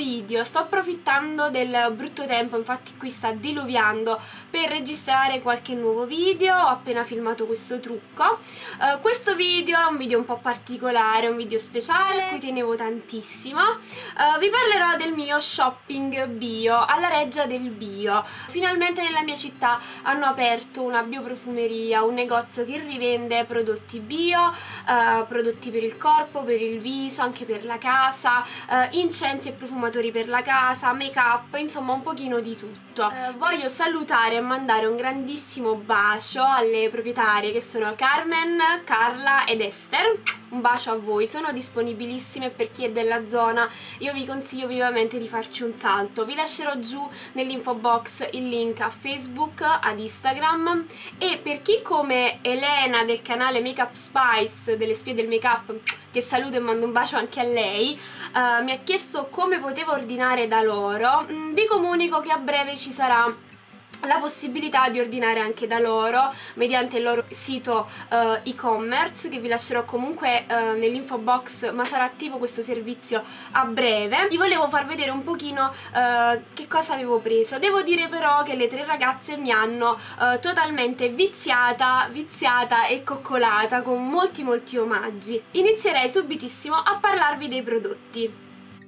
video. Sto approfittando del brutto tempo, infatti qui sta diluviando, per registrare qualche nuovo video. Ho appena filmato questo trucco. Questo video è un video un po' particolare, un video speciale a cui tenevo tantissimo. Vi parlerò del mio shopping bio alla Reggia del Bio. Finalmente nella mia città hanno aperto una bioprofumeria, un negozio che rivende prodotti bio, prodotti per il corpo, per il viso, anche per la casa, incensi e profumatori per la casa, make up, insomma un pochino di tutto. Voglio salutare e mandare un grandissimo bacio alle proprietarie che sono Carmen, Carla ed Esther. Un bacio a voi, sono disponibilissime per chi è della zona. Io vi consiglio vivamente di farci un salto. Vi lascerò giù nell'info box il link a Facebook, ad Instagram, e per chi come Elena del canale Makeup Spice delle spie del make up, che saluto e mando un bacio anche a lei, mi ha chiesto come potevo ordinare da loro. Vi comunico che a breve ci sarà la possibilità di ordinare anche da loro mediante il loro sito e-commerce, che vi lascerò comunque nell'info box, ma sarà attivo questo servizio a breve. Vi volevo far vedere un pochino che cosa avevo preso. Devo dire però che le tre ragazze mi hanno totalmente viziata e coccolata con molti omaggi. Inizierei subitissimo a parlarvi dei prodotti.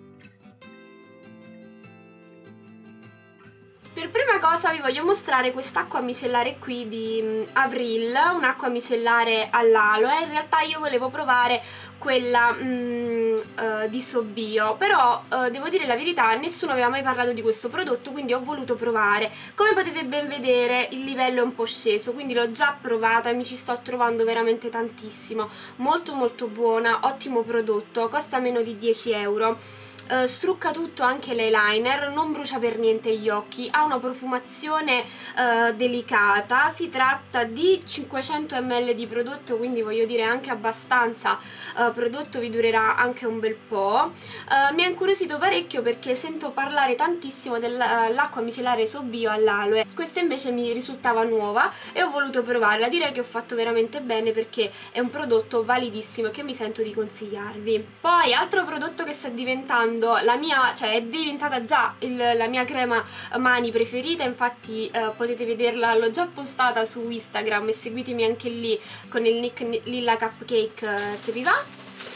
Per prima cosa vi voglio mostrare quest'acqua micellare qui di Avril, un'acqua micellare all'aloe. In realtà io volevo provare quella di SoBio, però devo dire la verità, nessuno aveva mai parlato di questo prodotto, quindi ho voluto provare. Come potete ben vedere il livello è un po' sceso, quindi l'ho già provata e mi ci sto trovando veramente tantissimo. Molto buona, ottimo prodotto, costa meno di 10 euro. Strucca tutto, anche l'eyeliner, non brucia per niente gli occhi, ha una profumazione delicata. Si tratta di 500 ml di prodotto, quindi voglio dire anche abbastanza prodotto, vi durerà anche un bel po'. Mi ha incuriosito parecchio perché sento parlare tantissimo dell'acqua micellare SoBio all'aloe. Questa invece mi risultava nuova e ho voluto provarla. Direi che ho fatto veramente bene perché è un prodotto validissimo che mi sento di consigliarvi. Poi altro prodotto che sta diventando la mia, cioè è diventata già la mia crema mani preferita, infatti potete vederla, l'ho già postata su Instagram e seguitemi anche lì con il nick Lilla Cupcake se vi va.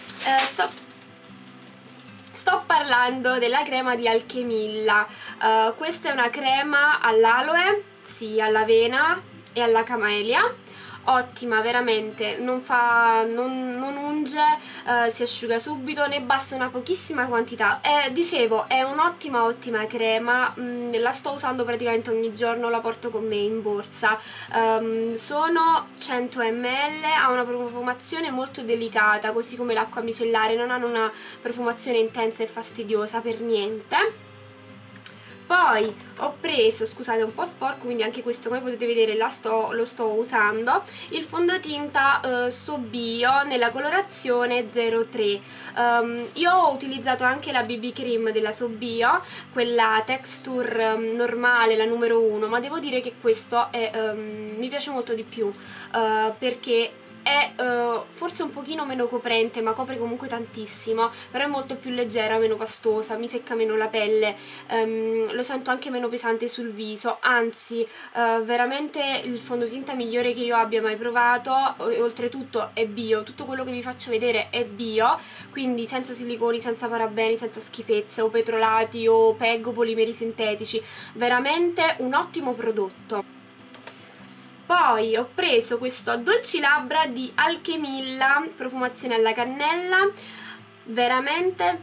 Sto parlando della crema di Alchemilla. Questa è una crema all'aloe, sì, all'avena e alla camelia. Ottima, veramente, non unge, si asciuga subito, ne basta una pochissima quantità. Dicevo, è un'ottima crema, la sto usando praticamente ogni giorno, la porto con me in borsa. Sono 100 ml, ha una profumazione molto delicata, così come l'acqua micellare, non hanno una profumazione intensa e fastidiosa per niente. Poi ho preso, scusate, è un po' sporco, quindi anche questo come potete vedere lo sto usando, il fondotinta SoBio nella colorazione 03. Io ho utilizzato anche la BB cream della SoBio, quella texture normale, la numero 1, ma devo dire che questo mi piace molto di più perché è forse un pochino meno coprente, ma copre comunque tantissimo, però è molto più leggera, meno pastosa, mi secca meno la pelle, lo sento anche meno pesante sul viso, anzi veramente il fondotinta migliore che io abbia mai provato. Oltretutto è bio, tutto quello che vi faccio vedere è bio, quindi senza siliconi, senza parabeni, senza schifezze o petrolati o PEG o polimeri sintetici, veramente un ottimo prodotto. Poi ho preso questo addolcilabbra di Alchemilla, profumazione alla cannella, veramente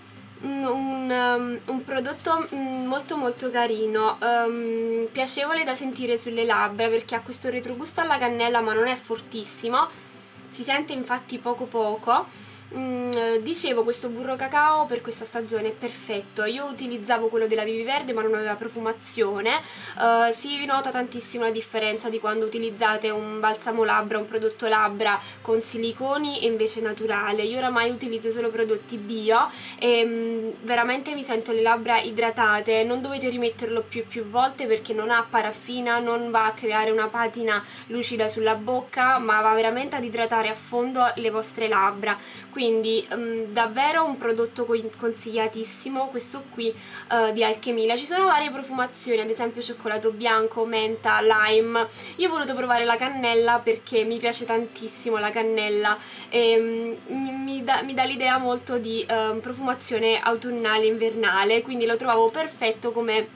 un prodotto molto carino, piacevole da sentire sulle labbra perché ha questo retrogusto alla cannella ma non è fortissimo, si sente infatti poco. Dicevo, questo burro cacao per questa stagione è perfetto. Io utilizzavo quello della Vivi Verde ma non aveva profumazione. Si nota tantissimo la differenza di quando utilizzate un balsamo labbra, un prodotto labbra con siliconi e invece naturale. Io oramai utilizzo solo prodotti bio e veramente mi sento le labbra idratate. Non dovete rimetterlo più volte perché non ha paraffina, non va a creare una patina lucida sulla bocca, ma va veramente ad idratare a fondo le vostre labbra. quindi davvero un prodotto consigliatissimo questo qui di Alchemilla. Ci sono varie profumazioni, ad esempio cioccolato bianco, menta, lime. Io ho voluto provare la cannella perché mi piace tantissimo la cannella e mi dà l'idea molto di profumazione autunnale invernale, quindi lo trovavo perfetto come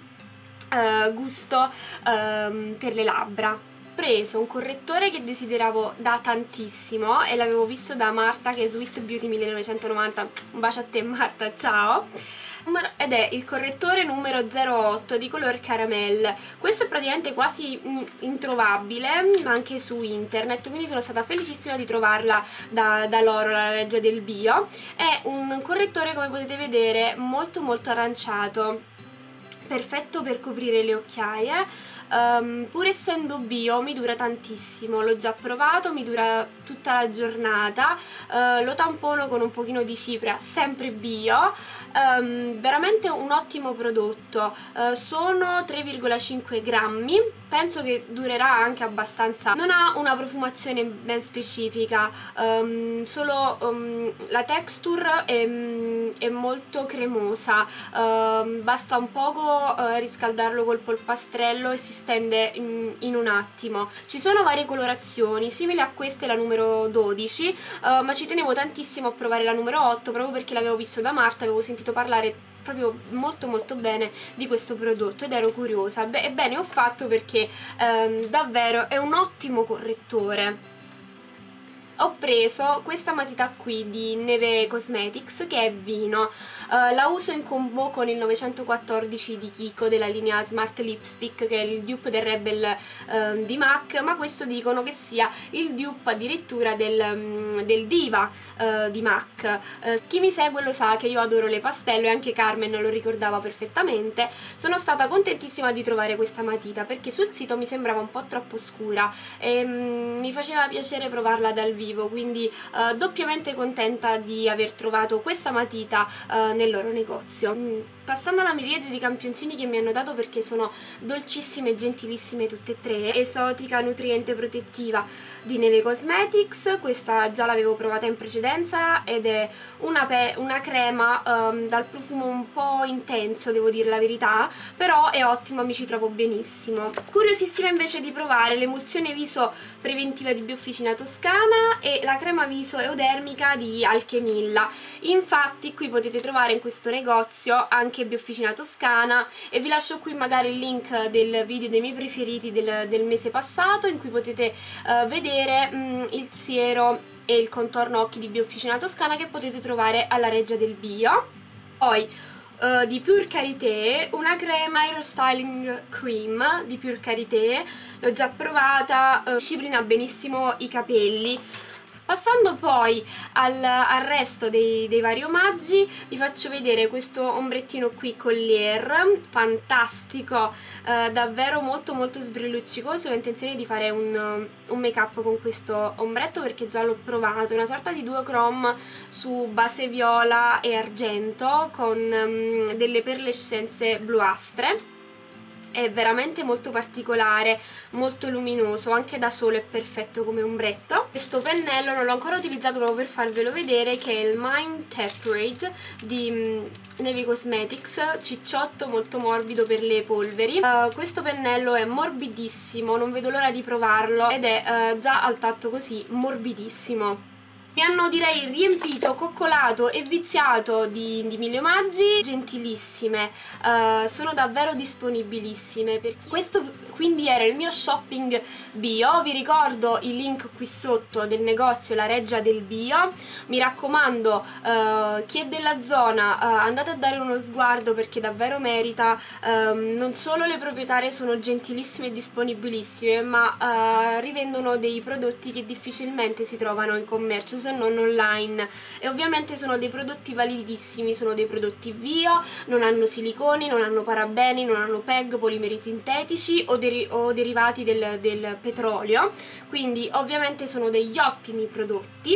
gusto per le labbra. Ho preso un correttore che desideravo da tantissimo e l'avevo visto da Marta, che è Sweet Beauty 1990, un bacio a te Marta, ciao! Ed è il correttore numero 08 di color caramel. Questo è praticamente quasi introvabile anche su internet, quindi sono stata felicissima di trovarla da Loro, la Reggia del Bio. È un correttore, come potete vedere, molto molto aranciato, perfetto per coprire le occhiaie. Pur essendo bio mi dura tantissimo, l'ho già provato, mi dura tutta la giornata, lo tampono con un pochino di cipria, sempre bio, veramente un ottimo prodotto, sono 3,5 grammi, penso che durerà anche abbastanza. Non ha una profumazione ben specifica, solo la texture è molto cremosa, basta un poco riscaldarlo col polpastrello e si stende in un attimo. Ci sono varie colorazioni, simili a questa è la numero 12, ma ci tenevo tantissimo a provare la numero 8 proprio perché l'avevo visto da Marta, avevo sentito parlare proprio molto molto bene di questo prodotto ed ero curiosa. Bene, ho fatto perché davvero è un ottimo correttore. Ho preso questa matita qui di Neve Cosmetics che è vino, la uso in combo con il 914 di Kiko della linea Smart Lipstick, che è il dupe del Rebel di MAC, ma questo dicono che sia il dupe addirittura del Diva di MAC. Chi mi segue lo sa che io adoro le pastello e anche Carmen lo ricordava perfettamente. Sono stata contentissima di trovare questa matita perché sul sito mi sembrava un po' troppo scura e mi faceva piacere provarla dal vivo, quindi doppiamente contenta di aver trovato questa matita nel loro negozio. Passando alla miriade di campioncini che mi hanno dato, perché sono dolcissime e gentilissime tutte e tre. Esotica nutriente protettiva di Neve Cosmetics, questa già l'avevo provata in precedenza ed è una crema dal profumo un po' intenso, devo dire la verità, però è ottima, mi ci trovo benissimo. Curiosissima invece di provare l'emulsione viso preventiva di Biofficina Toscana e la crema viso eudermica di Alchemilla. Infatti qui potete trovare in questo negozio anche Biofficina Toscana e vi lascio qui magari il link del video dei miei preferiti del mese passato, in cui potete vedere il siero e il contorno occhi di Biofficina Toscana che potete trovare alla Reggia del Bio. Poi di Pure Karité, una crema Hair Styling Cream di Pure Karité, l'ho già provata, disciplina benissimo i capelli. Passando poi al resto dei vari omaggi, vi faccio vedere questo ombrettino qui Collier, fantastico, davvero molto molto sbrilluccicoso. Ho intenzione di fare un make up con questo ombretto perché già l'ho provato, è una sorta di duochrome su base viola e argento con delle perlescenze bluastre. È veramente molto particolare, molto luminoso, anche da solo è perfetto come ombretto. Questo pennello non l'ho ancora utilizzato proprio per farvelo vedere, che è il Mind Temperate di Neve Cosmetics, cicciotto, molto morbido per le polveri. Questo pennello è morbidissimo, non vedo l'ora di provarlo ed è già al tatto così morbidissimo. Mi hanno, direi, riempito, coccolato e viziato di mille omaggi, gentilissime, sono davvero disponibilissime. Questo quindi era il mio shopping bio. Vi ricordo il link qui sotto del negozio La Reggia del Bio. Mi raccomando, chi è della zona, andate a dare uno sguardo perché davvero merita. Non solo le proprietarie sono gentilissime e disponibilissime, ma rivendono dei prodotti che difficilmente si trovano in commercio se non online, e ovviamente sono dei prodotti validissimi, sono dei prodotti bio, non hanno siliconi, non hanno parabeni, non hanno PEG, polimeri sintetici o derivati del petrolio, quindi ovviamente sono degli ottimi prodotti.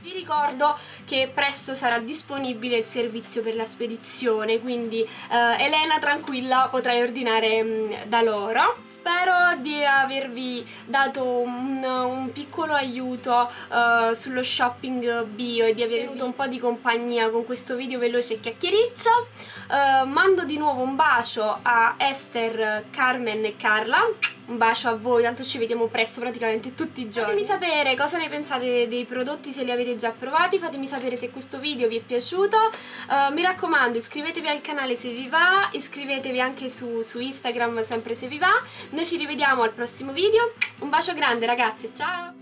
Vi ricordo che presto sarà disponibile il servizio per la spedizione, quindi Elena tranquilla, potrai ordinare da loro. Spero di avervi dato un piccolo aiuto sullo shopping bio e di aver avuto un po' di compagnia con questo video veloce e chiacchiericcio. Mando di nuovo un bacio a Esther, Carmen e Carla. Un bacio a voi, tanto ci vediamo presto praticamente tutti i giorni. Fatemi sapere cosa ne pensate dei prodotti, se li avete già provati, fatemi sapere se questo video vi è piaciuto. Mi raccomando, iscrivetevi al canale se vi va, iscrivetevi anche su Instagram sempre se vi va. Noi ci rivediamo al prossimo video. Un bacio grande ragazze, ciao!